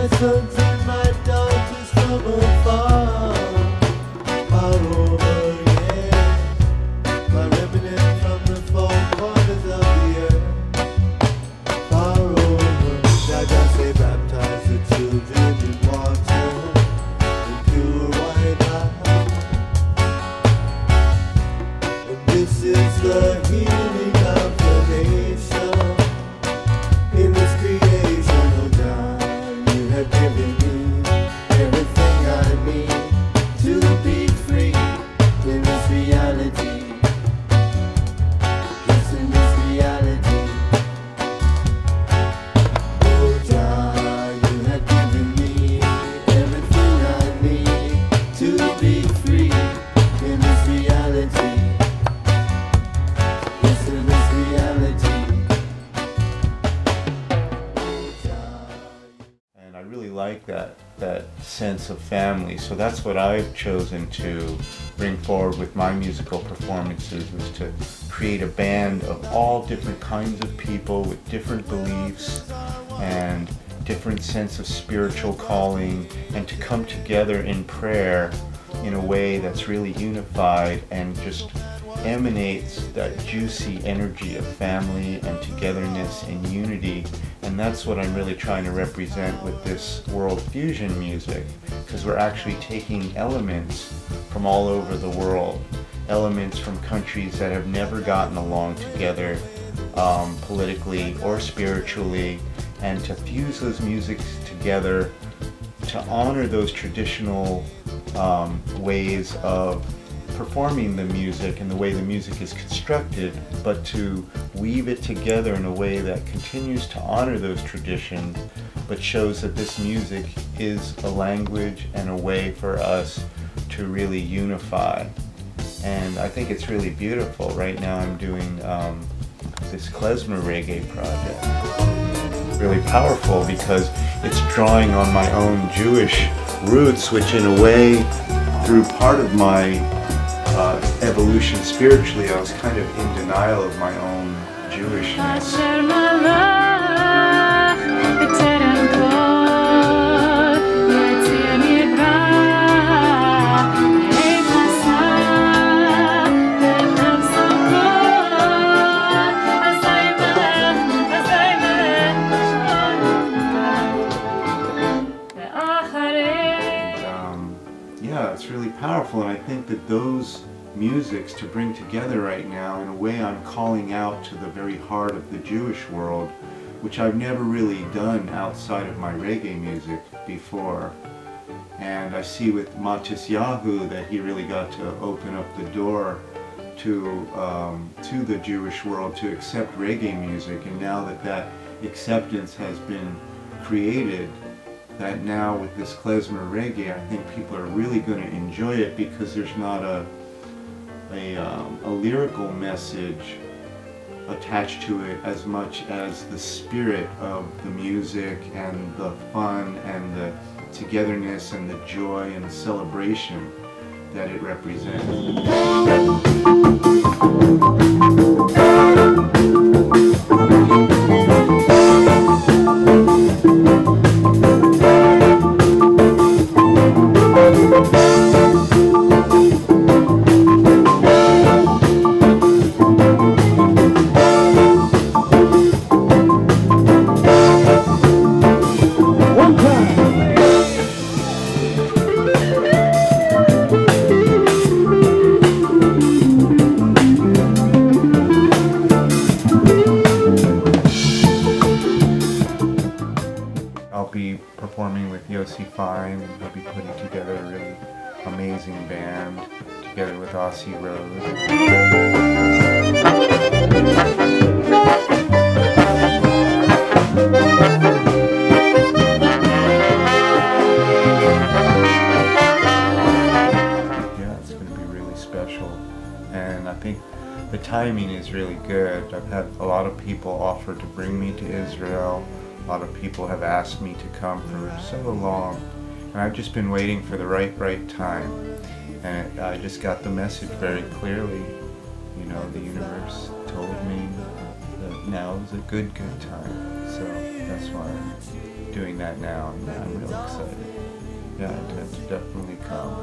my sons and my daughters from afar are over, yeah. My remnant from the four corners of the earth far over. Jah say baptize the children in water and pure white light. And this is the healing of the nation. In this creation, oh God, you have given me everything I need to be free in this reality. Yes, in this reality. Oh Jah, you have given me everything I need to be free in this reality. Yes, in this reality. And I really like that sense of family, so that's what I've chosen to bring forward with my musical performances, is to create a band of all different kinds of people with different beliefs and different sense of spiritual calling, and to come together in prayer in a way that's really unified and just emanates that juicy energy of family and togetherness and unity. And that's what I'm really trying to represent with this world fusion music, because we're actually taking elements from all over the world, elements from countries that have never gotten along together politically or spiritually, and to fuse those musics together to honor those traditional ways of performing the music and the way the music is constructed, but to weave it together in a way that continues to honor those traditions, but shows that this music is a language and a way for us to really unify. And I think it's really beautiful. Right now I'm doing this klezmer reggae project. It's really powerful because it's drawing on my own Jewish roots, which in a way, through part of my evolution spiritually, I was kind of in denial of my own Jewishness. Yeah, it's really powerful, and I think that those musics to bring together right now, in a way I'm calling out to the very heart of the Jewish world, which I've never really done outside of my reggae music before. And I see with Matisyahu that he really got to open up the door to the Jewish world to accept reggae music, and now that that acceptance has been created, that now with this klezmer reggae, I think people are really going to enjoy it, because there's not a lyrical message attached to it as much as the spirit of the music and the fun and the togetherness and the joy and the celebration that it represents. I'll be performing with Yossi Fine, and he'll be putting together a really amazing band together with Assi Rose. Yeah, it's going to be really special, and I think the timing is really good. I've had a lot of people offer to bring me to Israel. A lot of people have asked me to come for so long, and I've just been waiting for the right time. And I just got the message very clearly. You know, the universe told me that now is a good time. So that's why doing that now, and I'm real excited. Yeah, I intend to definitely come.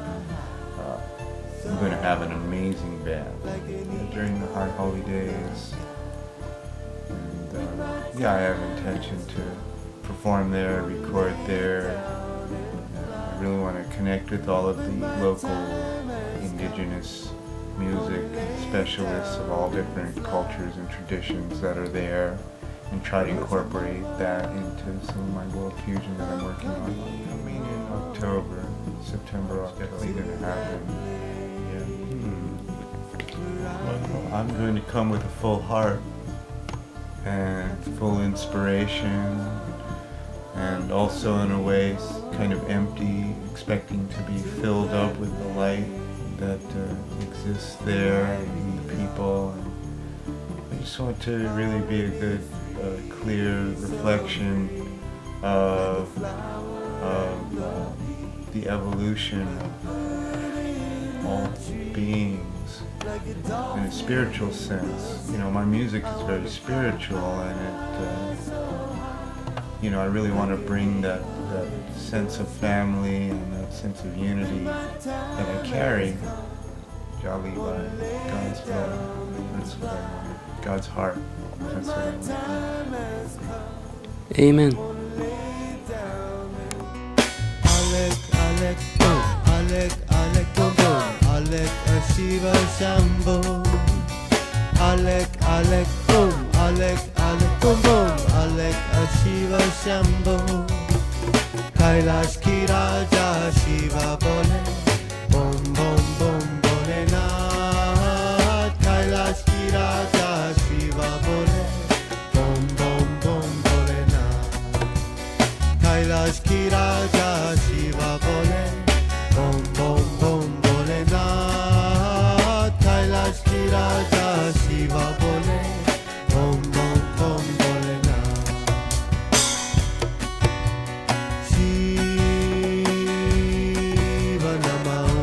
I'm going to have an amazing band during the High Holy Days. And yeah, I have intention to perform there, record there. I really want to connect with all of the local indigenous music specialists of all different cultures and traditions that are there, and try to incorporate that into some of my world fusion that I'm working on. I mean, in October, September, definitely going to happen. Well, I'm going to come with a full heart and full inspiration, and also in a way kind of empty, expecting to be filled up with the light that exists there in the people. And I just want to really be a good, clear reflection of the evolution of all beings in a spiritual sense. You know, my music is very spiritual, and it, you know, I really want to bring that sense of family and that sense of unity that I carry. Jah Levi, God's love, that's what I want. God's heart, that's what I want. Amen. Alec, Alec, boom, Alec, Alec, boom, boom, Alec, Shiva, Shambho. Alec, Alec, boom, Alec, Alec, boom, boom, Alec, Shiva, Shambho. Kailash ki Raja Shiva bole, boom, boom, boom, bole na. Kailash ki Raja Shiva bole, boom, boom, boom, bole na. Kailash ki Raja Shiva bole, boom, boom, boom, bole na. Kailash ki Raja Shiva bole, boom, boom, boom, bole na. Shiva Namaho,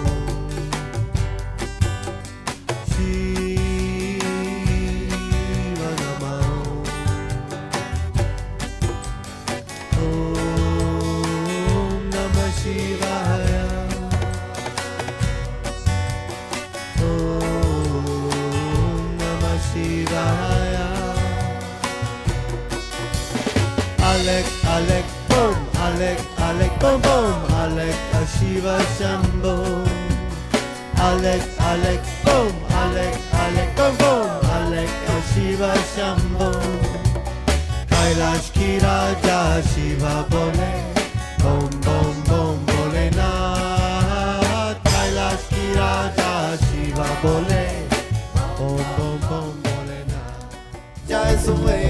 Shiva Namaho. Om Namah Shivaya. Om Namah Shivaya. Alec, Alec, boom, Alec, Alec, boom, boom, Alec, Shiva Shambho. Alec, Alec, boom, Alec, Alec, boom, boom, Alec, Shiva Shambho. Kailash ki Raja Shiva bole, boom, boom, boom, bole na. Kailash ki Raja Shiva bole, boom, boom, boom, bole na. Jai Sumai.